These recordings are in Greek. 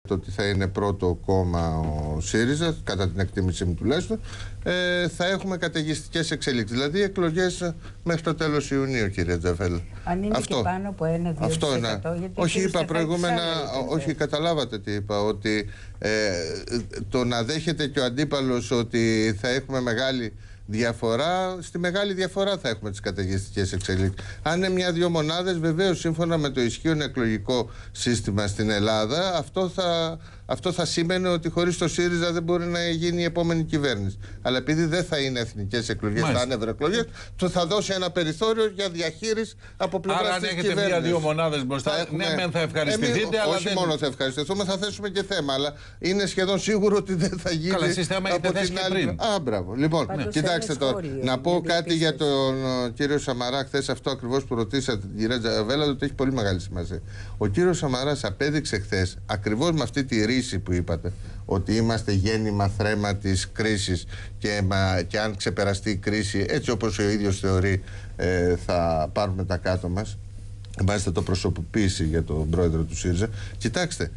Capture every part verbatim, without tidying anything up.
ότι θα είναι πρώτο κόμμα ο ΣΥΡΙΖΑ, κατά την εκτίμησή μου τουλάχιστον, ε, θα έχουμε καταιγιστικές εξελίξεις. Δηλαδή εκλογές μέχρι το τέλος Ιουνίου, κύριε Τζαφέλα. Αν είναι αυτό. Και πάνω από ένα δύο τοις εκατό, γιατί όχι, είπα προηγούμενα, όχι, καταλάβατε τι είπα, ότι ε, το να δέχεται και ο αντίπαλος ότι θα έχουμε μεγάλη διαφορά, στη μεγάλη διαφορά θα έχουμε τις καταιγιστικές εξελίξεις. Αν είναι μια-δυο μονάδες, βεβαίως σύμφωνα με το ισχύον εκλογικό σύστημα στην Ελλάδα, αυτό θα, αυτό θα σημαίνει ότι χωρίς το ΣΥΡΙΖΑ δεν μπορεί να γίνει η επόμενη κυβέρνηση. Αλλά επειδή δεν θα είναι εθνικές εκλογές, θα είναι ευρωεκλογές, το θα δώσει ένα περιθώριο για διαχείριση από πλευράς της κυβέρνησης. Άρα αν έχετε μια-δύο μονάδες μπροστά, έχουμε... ναι, μεν θα ευχαριστηθείτε, Εμείς, αλλά όχι δεν... μόνο θα ευχαριστηθούμε, θα θέσουμε και θέμα. Αλλά είναι σχεδόν σίγουρο ότι δεν θα γίνει. Καλά, εσείς θέμα από την άλλη... πριν. Α, μπράβο. Λοιπόν, ναι. Κοιτάξτε τώρα, να πω κάτι για τον κύριο Σαμαρά, χθες αυτό ακριβώς που ρωτήσατε την κυρία Τζαβέλα, ότι έχει πολύ μεγάλη σημασία. Ο κύριος Σαμαράς απέδειξε χθες, ακριβώς με αυτή τη ρίση που είπατε, ότι είμαστε γέννημα θρέμα της κρίσης και, μα, και αν ξεπεραστεί η κρίση, έτσι όπως ο ίδιος θεωρεί, ε, θα πάρουμε τα κάτω μας. Μάλιστα το προσωποποίηση για τον πρόεδρο του ΣΥΡΙΖΑ. Κοιτάξτε,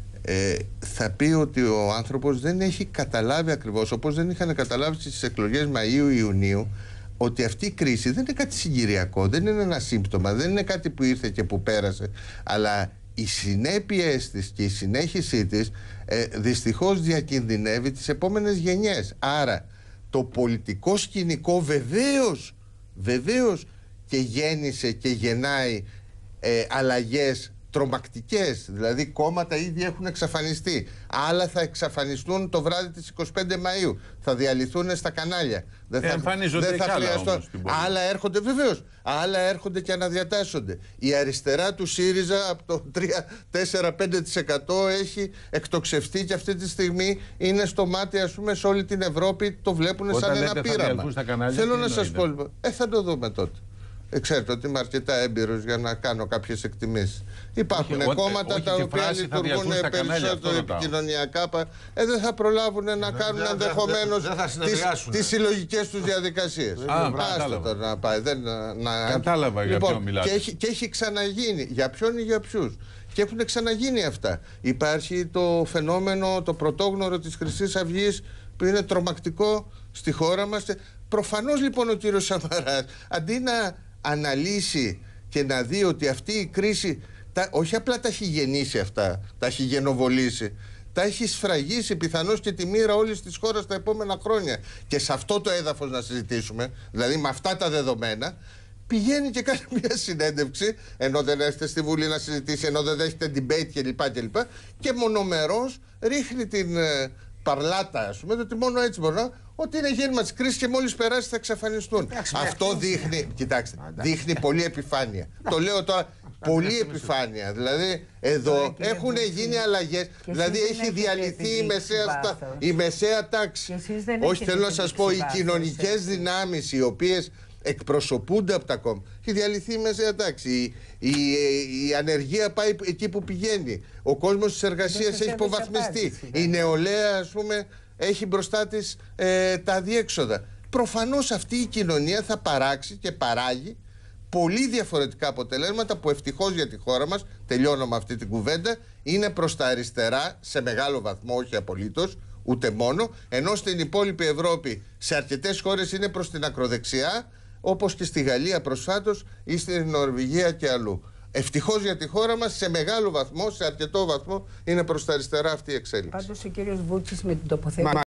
ε, θα πει ότι ο άνθρωπος δεν έχει καταλάβει ακριβώς, όπως δεν είχαν καταλάβει στις εκλογές Μαΐου-Ιουνίου, ότι αυτή η κρίση δεν είναι κάτι συγκυριακό, δεν είναι ένα σύμπτωμα, δεν είναι κάτι που ήρθε και που πέρασε, αλλά οι συνέπειες της και η συνέχιση της ε, δυστυχώς διακινδυνεύει τις επόμενες γενιές. Άρα το πολιτικό σκηνικό βεβαίως, βεβαίως και γέννησε και γεννάει ε, αλλαγές τρομακτικές. Δηλαδή κόμματα ήδη έχουν εξαφανιστεί, άλλα θα εξαφανιστούν το βράδυ της εικοστής πέμπτης Μαΐου, θα διαλυθούν στα κανάλια, δεν θα, εμφανίζονται δεν θα κι άλλα χρειαστώ. Όμως, άλλα έρχονται βεβαίως, άλλα έρχονται και αναδιατάσσονται. Η αριστερά του ΣΥΡΙΖΑ από το τρία, τέσσερα, πέντε τοις εκατό έχει εκτοξευτεί και αυτή τη στιγμή είναι στο μάτι, ας πούμε, σε όλη την Ευρώπη, το βλέπουν σαν ένα πείραμα. Θέλω να σας πω λοιπόν, ε, θα το δούμε τότε. Ε, ξέρετε ότι είμαι αρκετά έμπειρος για να κάνω κάποιες εκτιμήσεις. Υπάρχουν όχι, κόμματα όχι, τα οποία λειτουργούν περισσότερο επικοινωνιακά. Ε, δεν θα προλάβουν να δε, κάνουν δε, ενδεχομένως τις συλλογικές τους διαδικασίες. Άστο τώρα να πάει. Δεν, να... Κατάλαβα για λοιπόν, ποιον μιλάτε. Και έχει, και έχει ξαναγίνει. Για ποιον ή για ποιους. Και έχουν ξαναγίνει αυτά. Υπάρχει το φαινόμενο, το πρωτόγνωρο της Χρυσής Αυγής που είναι τρομακτικό στη χώρα μας. Προφανώς λοιπόν ο κύριος Σαμαράς, αντί να αναλύσει και να δει ότι αυτή η κρίση τα, όχι απλά τα έχει γεννήσει αυτά, τα έχει γενοβολήσει, τα έχει σφραγίσει πιθανώς και τη μοίρα όλης της χώρας τα επόμενα χρόνια, και σε αυτό το έδαφος να συζητήσουμε, δηλαδή με αυτά τα δεδομένα, πηγαίνει και κάνει μια συνέντευξη, ενώ δεν έχετε στη Βουλή να συζητήσει, ενώ δεν έχετε debate κλπ. Και, και μονομερώς ρίχνει την ε, παρλάτα, ας πούμε, ότι μόνο έτσι μπορεί να, ότι είναι γέννημα της κρίσης και μόλις περάσει θα εξαφανιστούν. Αυτό δείχνει, κοιτάξτε, δείχνει πολλή επιφάνεια. Το λέω τώρα, πολλή επιφάνεια. Δηλαδή, εδώ έχουν γίνει αλλαγές. Δηλαδή, έχει διαλυθεί η μεσαία, η μεσαία τάξη. Όχι, θέλω να σας πω, οι κοινωνικές δυνάμεις οι οποίες εκπροσωπούνται από τα κόμματα, έχει διαλυθεί η μεσαία τάξη. Η, η, η ανεργία πάει εκεί που πηγαίνει. Ο κόσμος της εργασίας έχει υποβαθμιστεί. Η νεολαία, ας πούμε, έχει μπροστά της ε, τα αδιέξοδα. Προφανώς αυτή η κοινωνία θα παράξει και παράγει πολύ διαφορετικά αποτελέσματα που ευτυχώς για τη χώρα μας, τελειώνω με αυτή την κουβέντα, είναι προς τα αριστερά σε μεγάλο βαθμό, όχι απολύτως, ούτε μόνο, ενώ στην υπόλοιπη Ευρώπη σε αρκετές χώρες είναι προς την ακροδεξιά, όπως και στη Γαλλία προσφάτως ή στην Νορβηγία και αλλού. Ευτυχώς για τη χώρα μας, σε μεγάλο βαθμό, σε αρκετό βαθμό, είναι προς τα αριστερά αυτή η εξέλιξη. Πάντως ο κύριος Βούτσης με την τοποθέτηση